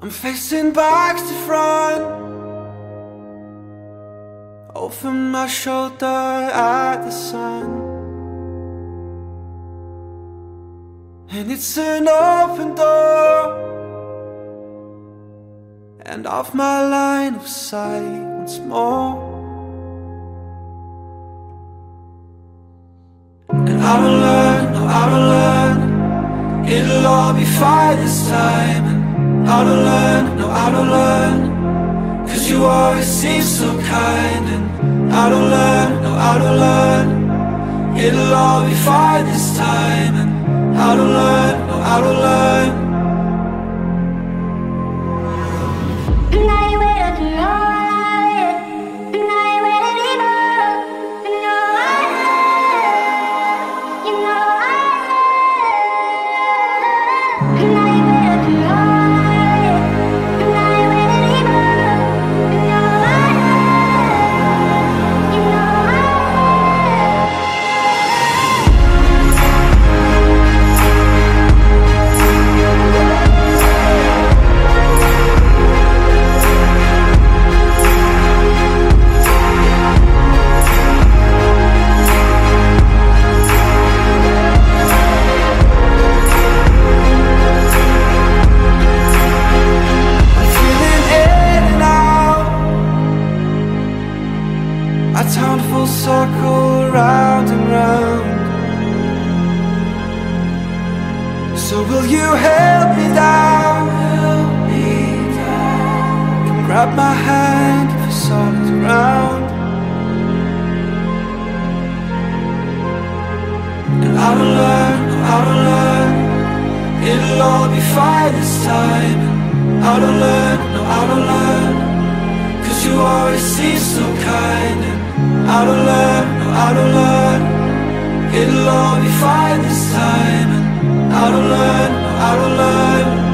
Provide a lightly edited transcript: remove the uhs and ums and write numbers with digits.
I'm facing back to front, over my shoulder at the sun. And it's an open door, and off my line of sight once more. And I will learn, no, I will learn, it'll all be fine this time. And I will learn, no, I will learn, 'cause you always seem so kind. And I will learn, no, I will learn, it'll all be fine this time. And I will learn, no, I will learn. I turn full circle round and round. So will you help me down? Help me down. Come grab my hand if it's soft ground. And I will learn, I will learn, it'll all be fine this time. And I will learn, no, I will learn, 'cause you always seem so kind. And I will learn, no, I will learn, it'll all be fine this time. And I will learn, no, I will learn.